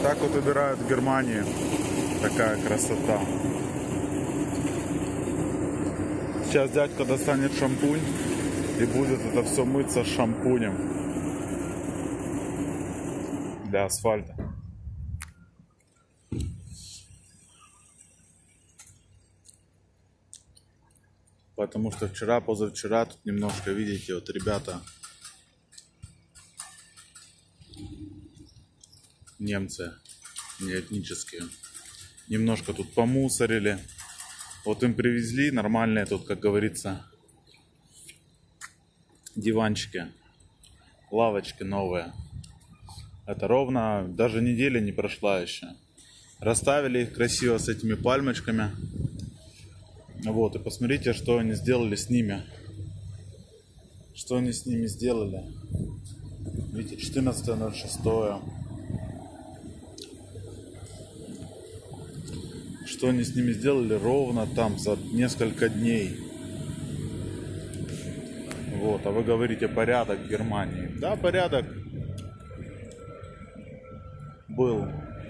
Так вот убирают в Германии. Такая красота. Сейчас дядька достанет шампунь и будет это все мыться шампунем для асфальта. Потому что вчера, позавчера тут немножко, видите, вот ребята, немцы, не этнические, немножко тут помусорили. Вот им привезли нормальные тут, как говорится, диванчики, лавочки новые. Это ровно, даже неделя не прошла еще. Расставили их красиво с этими пальмочками. Вот, и посмотрите, что они сделали с ними. Что они с ними сделали. Видите, 14.06. Что они с ними сделали ровно там за несколько дней. Вот, а вы говорите, порядок в Германии. Да, порядок был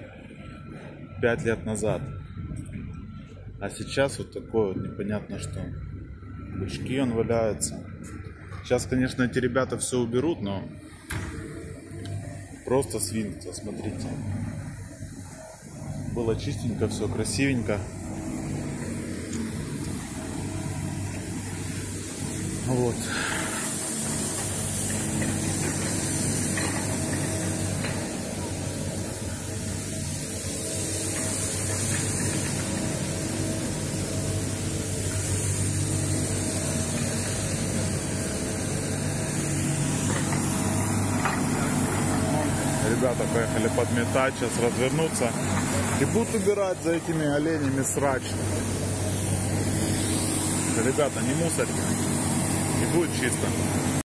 5 лет назад. А сейчас вот такое вот непонятно что. Бычки он валяется. Сейчас, конечно, эти ребята все уберут, но просто свинство, смотрите. Было чистенько, все красивенько. Вот. Ребята поехали подметать, сейчас развернуться и будут убирать за этими оленями срач. Ребята, не мусорьте, и будет чисто.